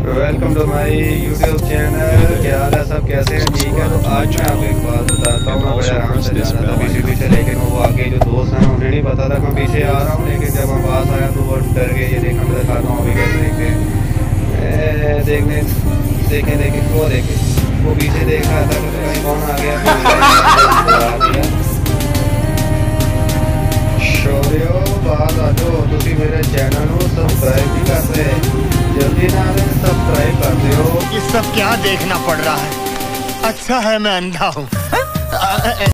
Welcome to my YouTube channel. क्या हाल है सब, कैसे हैं? ठीक है। तो आज मैं आपको एक बात बताता हूँ। मैं बड़े आराम से जा रहा था पीछे, लेकिन वो आगे जो दोस्त हैं उन्हें नहीं पता था मैं पीछे आ रहा हूँ। लेकिन जब मैं पास आया तो वो डर गए। ये देखना मैं दिखाता हूँ अभी कैसे देखने देखें देखें वो देखें, वो पीछे देख रहा था कि कहीं कौन आ गया। शौर्यो बात आ जाओ, तुसी मेरे चैनल को सब्सक्राइब नहीं करते, जल्दी ना सब्सक्राइब करते हो। ये सब क्या देखना पड़ रहा है? अच्छा है मैं अंधा हूँ।